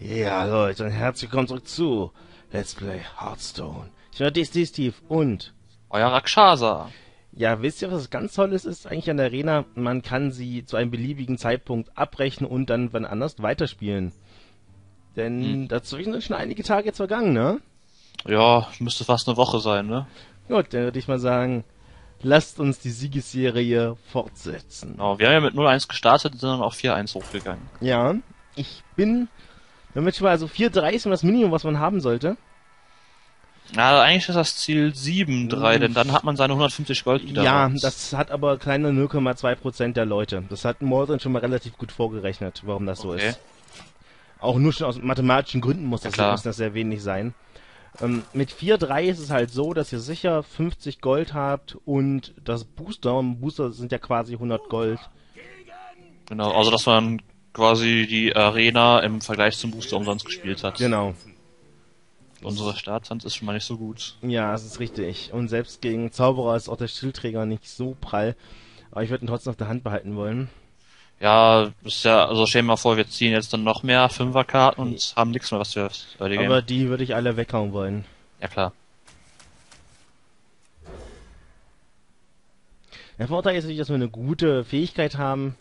Ja, Leute, und herzlich willkommen zurück zu Let's Play Hearthstone. Ich bin der DSD Steve und, Euer Rakshasa. ja, wisst ihr, was ganz Tolles ist eigentlich an der Arena? Man kann sie zu einem beliebigen Zeitpunkt abbrechen und dann wann anders weiterspielen. Hm. Denn dazwischen sind schon einige Tage jetzt vergangen, ne? Ja, müsste fast eine Woche sein, ne? Gut, dann würde ich mal sagen, lasst uns die Siegesserie fortsetzen. Genau, wir haben ja mit 0-1 gestartet und sind dann auf 4-1 hochgegangen. Ja, ich bin, damit schon mal, also 4-3 ist immer das Minimum, was man haben sollte. Ja, eigentlich ist das Ziel 7-3, denn dann hat man seine 150 Gold wieder Ja, raus. das hat aber kleine 0,2% der Leute. Das hat Mordrin schon mal relativ gut vorgerechnet, warum das so Okay. ist. Auch nur schon aus mathematischen Gründen muss Ja, das, klar. muss das sehr wenig sein. Mit 4,3 ist es halt so, dass ihr sicher 50 Gold habt und das Booster, und Booster sind ja quasi 100 Gold. Genau, also dass man quasi die Arena im Vergleich zum Booster umsonst gespielt hat. Genau. Unsere Starthand ist schon mal nicht so gut. Ja, das ist richtig. Und selbst gegen Zauberer ist auch der Schildträger nicht so prall. Aber ich würde ihn trotzdem auf der Hand behalten wollen. Ja, ist ja, also stell dir mal vor, wir ziehen jetzt dann noch mehr Fünferkarten und haben nichts mehr, was wir verteidigen. Aber die würde ich alle weghauen wollen. Ja klar. Der Vorteil ist natürlich, dass wir eine gute Fähigkeit haben.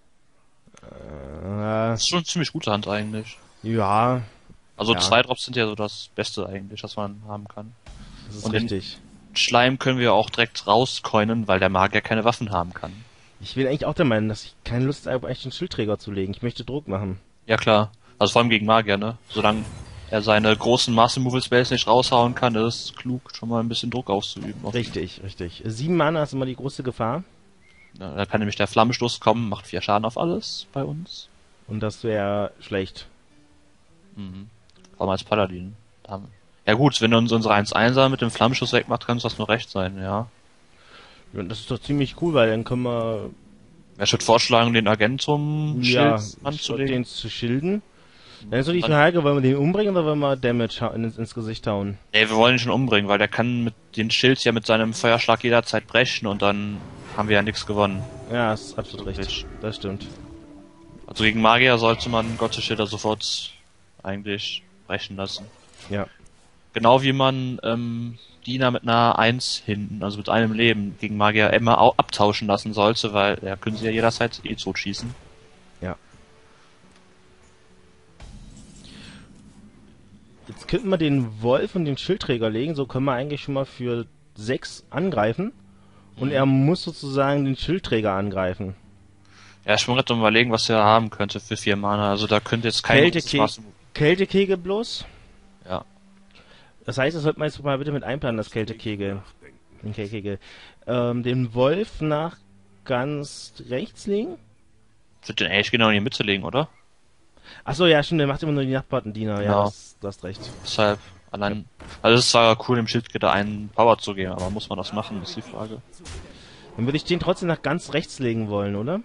Das ist schon eine ziemlich gute Hand eigentlich. Ja, Also Ja. 2 Drops sind ja so das Beste eigentlich, was man haben kann. das ist Und den- richtig. Schleim können wir auch direkt rauscoinen, weil der Magier keine Waffen haben kann. Ich bin eigentlich auch der Meinung, dass ich keine Lust habe, echt einen Schildträger zu legen. Ich möchte Druck machen. Ja klar. Also vor allem gegen Magier, ne? Solange er seine großen Master Removal Spells nicht raushauen kann, ist es klug, schon mal ein bisschen Druck auszuüben. Richtig, richtig. 7 Mana ist immer die große Gefahr. Ja, da kann nämlich der Flammenstoß kommen, macht 4 Schaden auf alles bei uns. Und das wäre schlecht. Mhm. Vor allem als Paladin. Ja gut, wenn uns unsere 1-1er mit dem Flammenschuss wegmacht, kann es das nur recht sein, ja. Ja, das ist doch ziemlich cool, weil dann können wir Wer würde vorschlagen, den Agentum ja, Schild anzulegen? den zu schilden. Dann ist so die Frage, wollen wir den umbringen oder wollen wir Damage ins Gesicht hauen? Nee, wir wollen ihn schon umbringen, weil der kann mit den Schild ja mit seinem Feuerschlag jederzeit brechen und dann haben wir ja nichts gewonnen. Ja, ist absolut Richtig. richtig. Das stimmt. Also gegen Magier sollte man Gottes Schilder sofort eigentlich brechen lassen. Ja. Genau wie man Diener mit einer 1 hinten, also mit einem Leben, gegen Magier immer abtauschen lassen sollte, weil ja können sie ja jederzeit tot schießen. Ja. Jetzt könnten wir den Wolf und den Schildträger legen, so können wir eigentlich schon mal für 6 angreifen. Und er muss sozusagen den Schildträger angreifen. Ja, ich bin gerade am überlegen, was er haben könnte für 4 Mana. Also da könnte jetzt kein Kältekegel bloß. Ja. Das heißt, das sollte man jetzt mal bitte mit einplanen, das Kältekegel. Den Kältekegel. Den Wolf nach ganz rechts legen. Ich würde den eigentlich genau in die Mitte legen, oder? Achso, ja, stimmt, der macht immer nur die Nachbartendiener. Ja, Genau. du hast recht. Deshalb allein. Also es ist zwar cool, dem Schildgitter einen Power zu geben, aber muss man das machen, ist die Frage. Dann würde ich den trotzdem nach ganz rechts legen wollen, oder?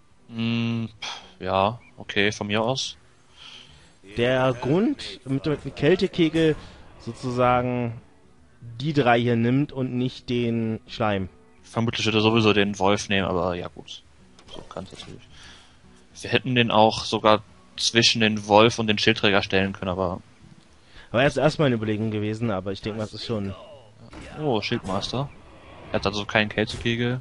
Ja, okay, von mir aus. Der Grund mit dem Kältekegel sozusagen die 3 hier nimmt und nicht den Schleim. Vermutlich würde er sowieso den Wolf nehmen, aber ja gut. So kann es natürlich. Wir hätten den auch sogar zwischen den Wolf und den Schildträger stellen können, aber... Aber er ist erstmal eine Überlegung gewesen, aber ich denke mal, das ist schon... Oh, Schildmaster. Er hat also keinen Kältekegel.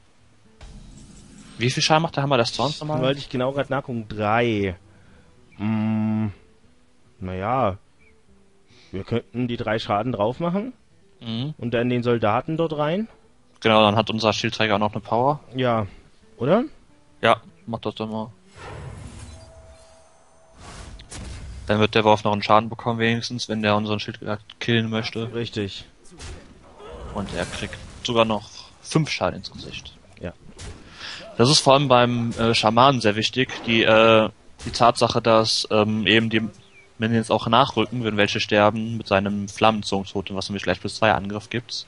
Wie viel Schaden macht der Hammer des Zorns nochmal? Wollte ich genau gerade nachgucken. 3. Naja. Wir könnten die 3 Schaden drauf machen Mhm. und dann den Soldaten dort rein. Genau, dann hat unser Schildträger auch noch eine Power. Ja. Oder? Ja, mach das doch mal. Dann wird der Wolf noch einen Schaden bekommen wenigstens, wenn der unseren Schildträger killen möchte. Richtig. Und er kriegt sogar noch 5 Schaden ins Gesicht. Ja. Das ist vor allem beim Schamanen sehr wichtig, die Tatsache, dass eben die Minions auch nachrücken, wenn welche sterben, mit seinem Flammenzungentotem, was nämlich gleich plus 2 Angriff gibt.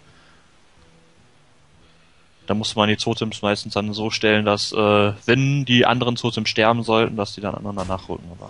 Da muss man die Totems meistens dann so stellen, dass wenn die anderen Totems sterben sollten, dass die dann aneinander nachrücken. Aber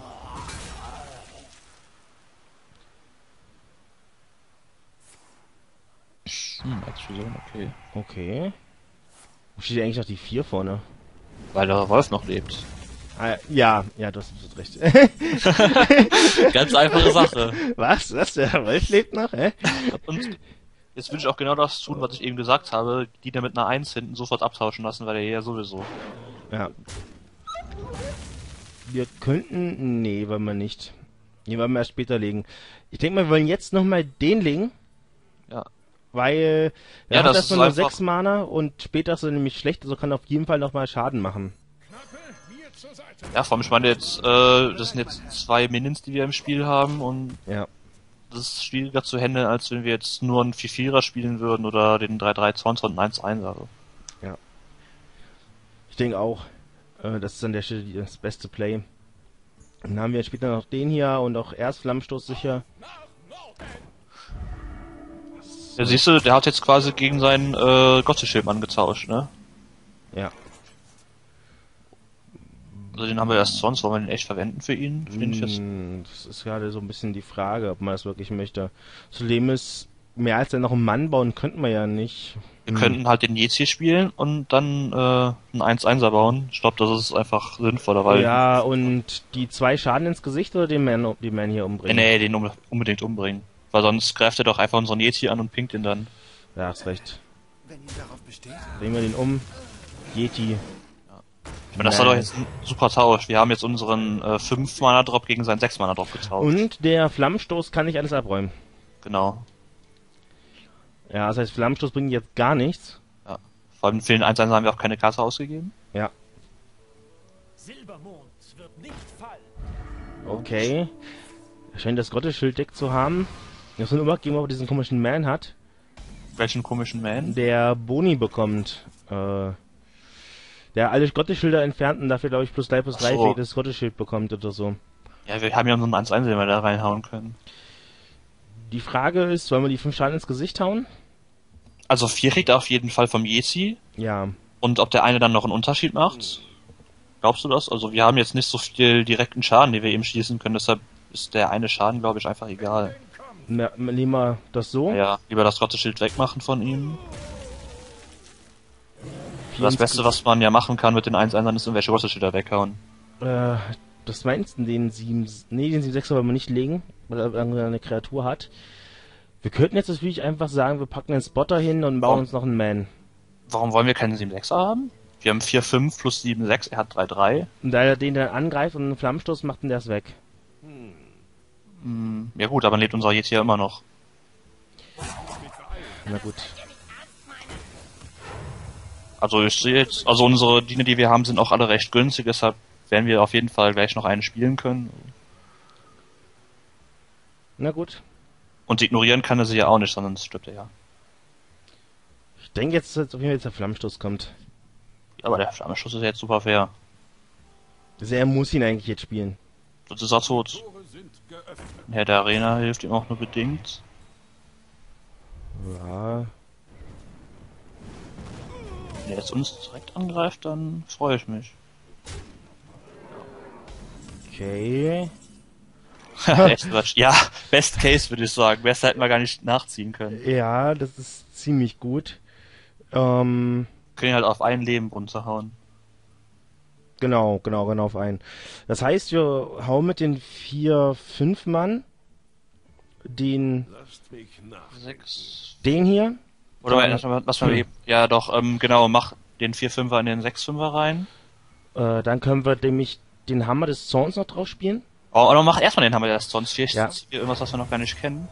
Explosion, okay. Okay. Wo steht eigentlich noch die 4 vorne? Weil der Wolf noch lebt. Ja, du hast recht. Ganz einfache Sache. Was? Der Wolf lebt noch, hä? Und jetzt würde ich auch genau das tun, was ich eben gesagt habe, die da mit einer 1 hinten sofort abtauschen lassen, weil der ja sowieso. Ja. Wir könnten... Nee, wollen wir nicht. Die wollen wir erst später legen. Ich denke mal, wir wollen jetzt nochmal den legen. Ja. Weil... Ja, das erstmal ist nur einfach... 6 Mana und später ist er nämlich schlecht, also kann auf jeden Fall nochmal Schaden machen. Ja, vor allem, ich meine jetzt, das sind jetzt 2 Minions, die wir im Spiel haben und Ja. das ist schwieriger zu handeln, als wenn wir jetzt nur einen 4-4er spielen würden oder den 3-3 Zorns und einen 1-1. Also. Ja. Ich denke auch, das ist an der Stelle das beste Play. Dann haben wir später noch den hier und auch erst Flammenstoß sicher. Ja, siehst du, der hat jetzt quasi gegen seinen Gotteschild angetauscht, ne? Ja. Also den haben wir erst sonst, wollen wir den echt verwenden für ihn? Finde ich jetzt. Das ist gerade so ein bisschen die Frage, ob man das wirklich möchte. Zudem ist, mehr als dann noch einen Mann bauen könnten wir ja nicht. Wir könnten halt den Yeti spielen und dann einen 1-1er bauen. Ich glaube, das ist einfach sinnvoller, weil... Ja, und die 2 Schaden ins Gesicht oder den Man hier umbringen? Nee, den unbedingt umbringen. Weil sonst greift er doch einfach unseren Yeti an und pinkt ihn dann. Ja, hast recht. Wenn ihr darauf besteht. Drehen wir den um. Yeti. Ich meine, das war doch jetzt ein super Tausch. Wir haben jetzt unseren 5-Mana-Drop gegen seinen 6-Mana-Drop getauscht. Und der Flammenstoß kann nicht alles abräumen. Genau. Ja, das heißt, Flammenstoß bringt jetzt gar nichts. Ja. Vor allem für den 1-1 haben wir auch keine Karte ausgegeben. Ja. Silbermond wird nicht fallen. Okay. Er scheint das Gottesschild-Deck zu haben. Das nur übergeben, ob er diesen komischen Man hat. Welchen komischen Man? Der Boni bekommt. Der alle Gottesschilder entfernt und dafür, glaube ich, +3/+3 für jedes Gottesschild bekommt oder so. Ja, wir haben ja unseren 1-1, den wir da reinhauen können. Die Frage ist, sollen wir die 5 Schaden ins Gesicht hauen? Also 4 kriegt er auf jeden Fall vom Yeti. Ja. Und ob der eine dann noch einen Unterschied macht? Glaubst du das? Also wir haben jetzt nicht so viel direkten Schaden, den wir eben schießen können, deshalb ist der eine Schaden, glaube ich, einfach egal. Nehmen wir das so? Ja, lieber das Gottesschild wegmachen von ihm. Das Beste, was man ja machen kann mit den 1-1ern, ist irgendwelche Gottesschilder weghauen. Das meinst du, den 7/6 wollen wir nicht legen, weil er eine Kreatur hat. Wir könnten jetzt natürlich einfach sagen, wir packen einen Spotter hin und bauen uns noch einen Man. Warum wollen wir keinen 7-6er haben? Wir haben 4-5 plus 7-6, er hat 3-3. Und da er den dann angreift und einen Flammenstoß macht, dann der ist weg. Ja gut, aber dann lebt unser Yeti ja immer noch. Na gut. Also ich sehe jetzt, also unsere Diener, die wir haben, sind auch alle recht günstig, deshalb werden wir auf jeden Fall gleich noch einen spielen können. Na gut. Und ignorieren kann er sie ja auch nicht, sondern es stirbt er ja. Ich denke jetzt, dass auf jeden Fall jetzt der Flammenstoß kommt. Aber der Flammenschuss ist jetzt super fair. Also er muss ihn eigentlich jetzt spielen. Sonst ist er tot. Herr der Arena hilft ihm auch nur bedingt. Ja. Wenn er jetzt uns direkt angreift, dann freue ich mich. Okay. Ja, Best Case würde ich sagen. Besser hätten wir gar nicht nachziehen können. Ja, das ist ziemlich gut. Können ihn halt auf ein Leben runterhauen. Genau, auf einen. Das heißt, wir hauen mit den 4/5 Mann den 6. den hier. Oder lass mal eben. Ja doch, genau, mach den 4-5er in den 6-5er rein. Dann können wir nämlich den Hammer des Zorns noch drauf spielen. Oh, oder mach erstmal den Hammer der sonst vielleicht Ja. hier irgendwas, was wir noch gar nicht kennen.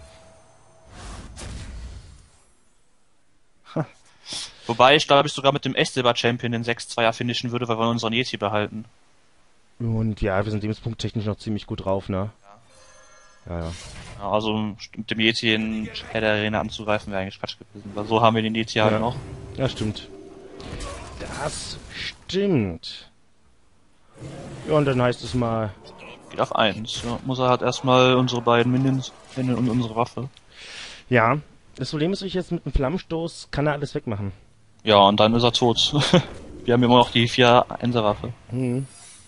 Wobei ich glaube ich sogar mit dem Echt-Silber-Champion den 6-2er finishen würde, weil wir unseren Yeti behalten. Und ja, wir sind lebenspunkttechnisch noch ziemlich gut drauf, ne? Ja. Ja, also mit dem Yeti in Herr der Arena anzugreifen wäre eigentlich Quatsch gewesen, weil so haben wir den Yeti halt noch. Ja, stimmt. Das stimmt. Ja, und dann heißt es mal... Geht auf 1. Ja, muss er halt erstmal unsere beiden Minions finden und unsere Waffe. Ja, das Problem ist, ich jetzt mit einem Flammenstoß kann er alles wegmachen. Ja, und dann ist er tot. Wir haben immer noch die 4-1er-Waffe. Nun,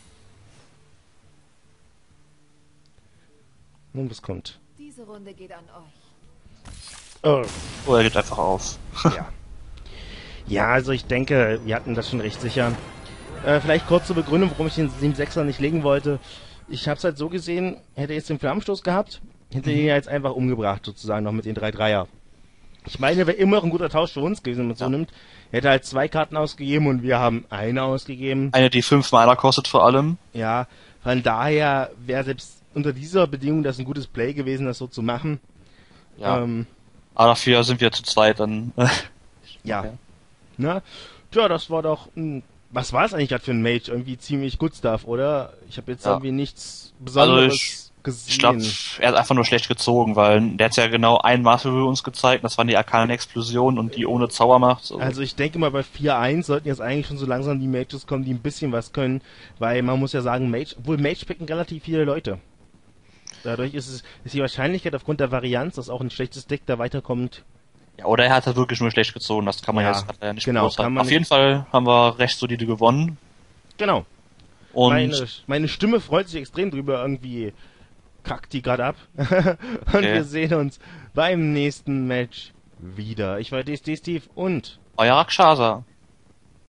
was kommt? Diese Runde geht an euch. Oh, Oh, er geht einfach auf. ja. Ja, also ich denke, wir hatten das schon recht sicher. Vielleicht kurze Begründung, warum ich den 7-6er nicht legen wollte. Ich hab's halt so gesehen, hätte er jetzt den Flammenstoß gehabt, hätte er ihn jetzt einfach umgebracht, sozusagen, noch mit den 3-3er. Ich meine, wäre immer noch ein guter Tausch für uns gewesen, wenn man es so nimmt. Er hätte halt 2 Karten ausgegeben und wir haben eine ausgegeben. Eine, die 5 Mana kostet vor allem. Ja, von daher wäre selbst unter dieser Bedingung das ein gutes Play gewesen, das so zu machen. Ja. Aber dafür sind wir zu zweit dann. Ja. Okay. Na? Tja, das war doch was war es eigentlich gerade für ein Mage? Irgendwie ziemlich good stuff, oder? Ich habe jetzt irgendwie nichts Besonderes gesehen. Ich glaube, er hat einfach nur schlecht gezogen, weil der hat ja genau ein Master Rule uns gezeigt, das waren die arkanen Explosionen und die ohne Zaubermacht. Also ich denke mal, bei 4-1 sollten jetzt eigentlich schon so langsam die Mages kommen, die ein bisschen was können, weil man muss ja sagen, Mage picken relativ viele Leute. Dadurch ist die Wahrscheinlichkeit aufgrund der Varianz, dass auch ein schlechtes Deck da weiterkommt. Ja, oder er hat halt wirklich nur schlecht gezogen, das kann man Ja, jetzt ja nicht genau, beurteilen. kann man Auf jeden Fall haben wir recht solide gewonnen. Genau. Und Meine Stimme freut sich extrem drüber, irgendwie kackt die gerade ab. Und wir sehen uns beim nächsten Match wieder. Ich war DSD Steve und euer Rakshasa.